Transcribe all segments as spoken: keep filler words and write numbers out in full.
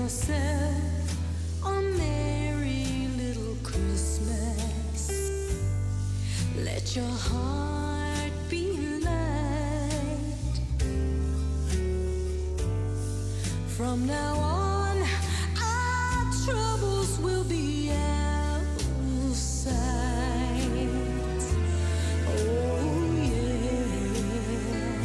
yourself a merry little Christmas. Let your heart be light. From now on, our troubles will be out of sight. Oh yeah.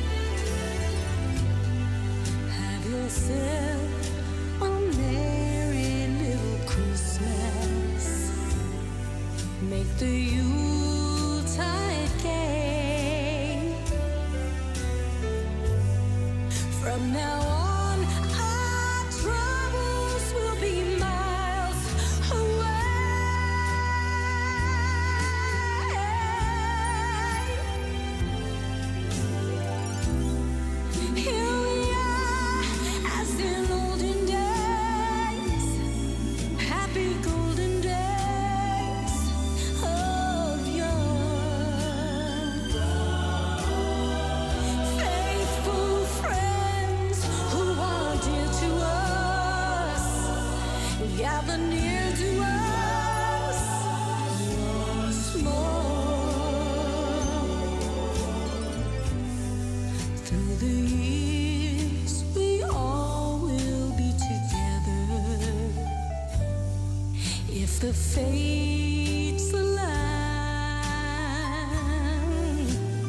Have yourself a merry little Christmas. Make the Yuletide gay. From now on, our troubles will be miles away. Here we are, as in olden days, happy golden days of yore. Faithful friends who are dear to us, gather near to us once more. Through the years, we all will be together if the fates align.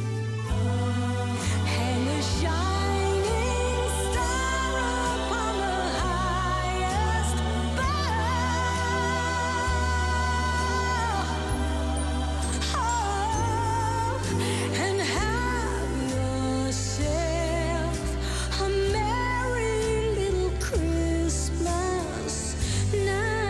Hang a shining star upon the highest bough. Oh, and have yourself a merry little Christmas now.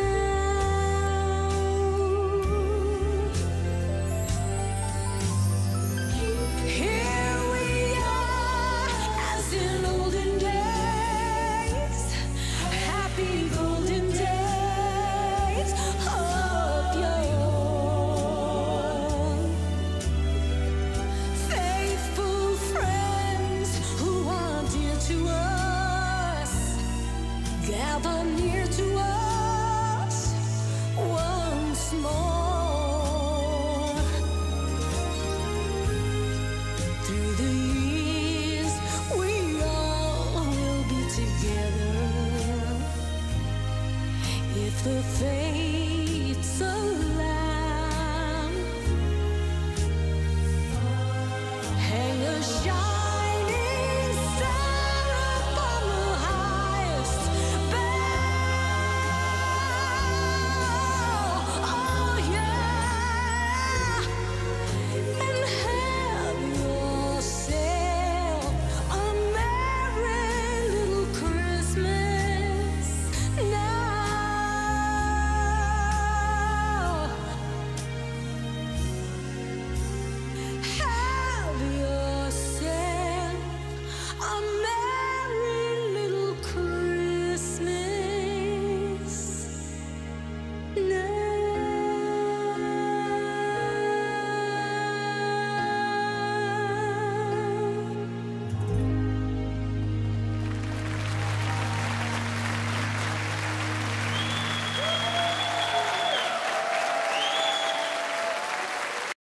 Here we are, as in olden days, happy golden days of yore. Faithful friends who are dear to us, gather near to us once more. Through the years, we all will be together if the fates align.